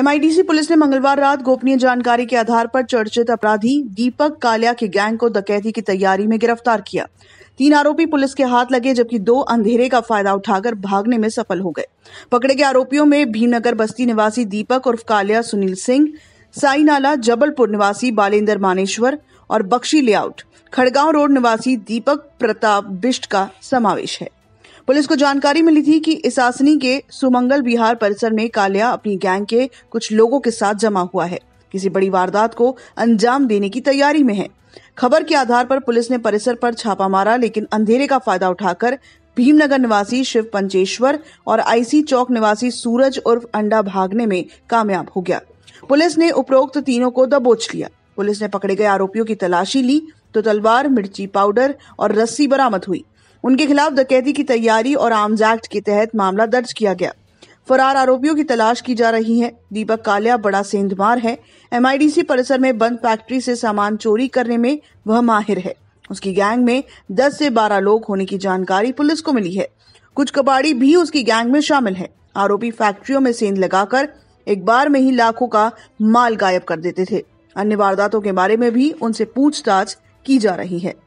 MIDC police ने मंगलवार रात गोपनीय जानकारी के आधार पर चर्चित अपराधी दीपक कालिया के गैंग को डकैती की तैयारी में गिरफ्तार किया। 3 आरोपी पुलिस के हाथ लगे, जबकि 2 अंधेरे का फायदा उठाकर भागने में सफल हो गए। पकड़े गए आरोपियों में भीमनगर बस्ती निवासी दीपक उर्फ कालिया सुनील सिंह, साई नाला जबलपुर निवासी बालेंद्र मानेश्वर और बख्शी लेआउट खड़गांव रोड निवासी दीपक प्रताप बिष्ट का समावेश है। पुलिस को जानकारी मिली थी कि इसासनी के सुमंगल विहार परिसर में कालिया अपनी गैंग के कुछ लोगों के साथ जमा हुआ है, किसी बड़ी वारदात को अंजाम देने की तैयारी में है। खबर के आधार पर पुलिस ने परिसर पर छापा मारा, लेकिन अंधेरे का फायदा उठाकर भीमनगर निवासी शिव पंचेश्वर और आईसी चौक निवासी सूरज उर्फ अंडा भागने में कामयाब हो गया। पुलिस ने उपरोक्त तीनों को दबोच लिया। पुलिस ने पकड़े गए आरोपियों की तलाशी ली तो तलवार, मिर्ची पाउडर और रस्सी बरामद हुई। उनके खिलाफ डकैती की तैयारी और आर्म्स एक्ट के तहत मामला दर्ज किया गया। फरार आरोपियों की तलाश की जा रही है। दीपक कालिया बड़ा सेंधमार है। एमआईडीसी परिसर में बंद फैक्ट्री से सामान चोरी करने में वह माहिर है। उसकी गैंग में 10 से 12 लोग होने की जानकारी पुलिस को मिली है। कुछ कबाड़ी भी उसकी गैंग में शामिल है। आरोपी फैक्ट्रियों में सेंध लगाकर एक बार में ही लाखों का माल गायब कर देते थे। अन्य वारदातों के बारे में भी उनसे पूछताछ की जा रही है।